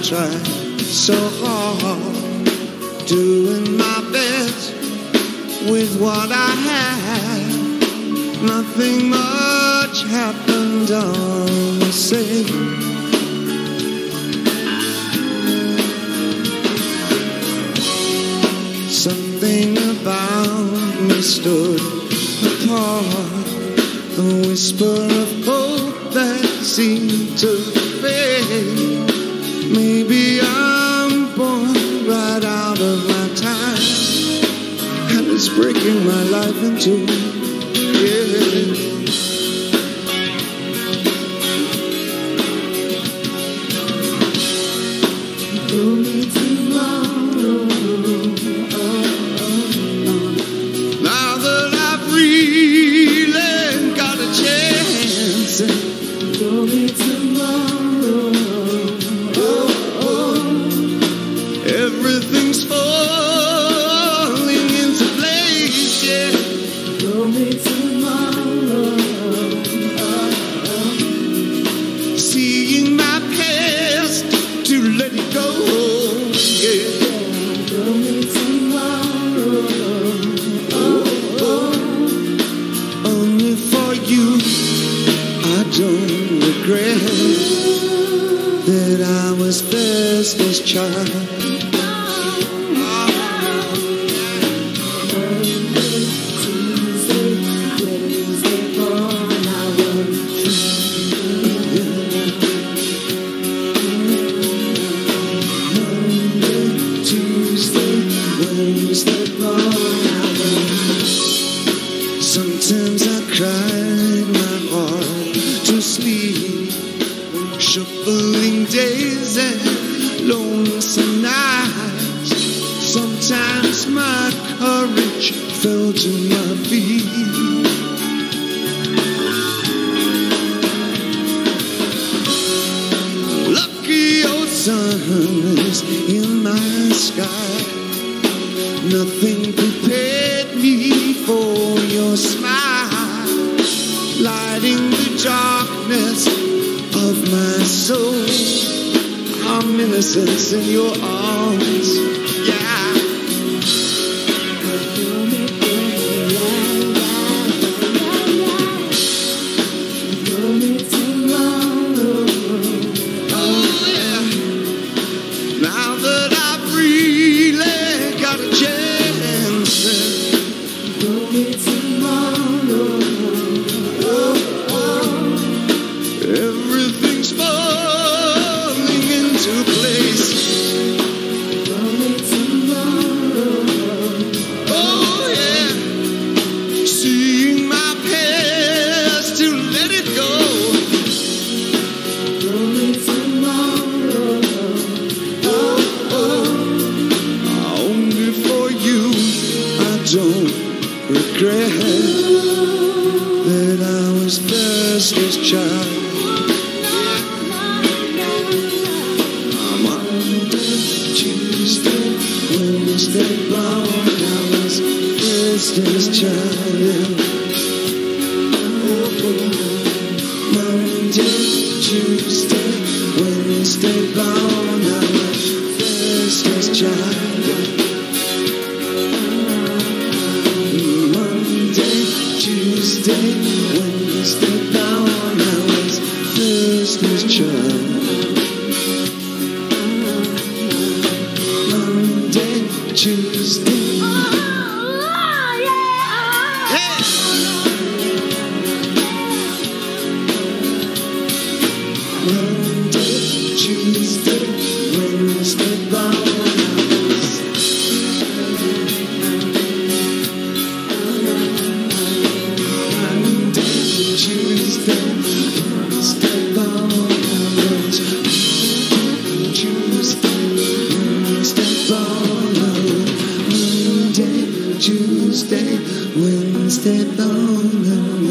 tried so hard, doing my best with what I had. Nothing much happened on the same. Something about me stood apart, a whisper of hope that seemed to fade. Maybe I'm born right out of my time, and it's breaking my life in two. Yeah. Everything's falling into place, yeah. Show me tomorrow. Seeing my past to let it go, yeah. Show me tomorrow. Only for you, I don't regret that I was Thursday's child. Sometimes I cried my heart to sleep, shuffling days and lonesome nights. Sometimes my courage fell to my feet. Lucky old sun is in my sky. Nothing prepared me for your smile, lighting the darkness of my soul. I'm innocence in your arms, yeah. Oh yeah. Now that I've really got a chance, everything's falling into place. Oh yeah, seeing my past to let it go. Only for you, I don't regret that I was Thursday's child. Monday, Tuesday, Wednesday, born I was Thursday's child. Monday, Tuesday, Wednesday, born I was Thursday's child. Monday, Tuesday, Wednesday, born I was Thursday's child. Monday, Tuesday. Hey! Monday, Tuesday, Wednesday, born I was. Monday, Tuesday, Wednesday, born I was. Tuesday, Wednesday, born I was. Monday, Tuesday, Wednesday, born I was.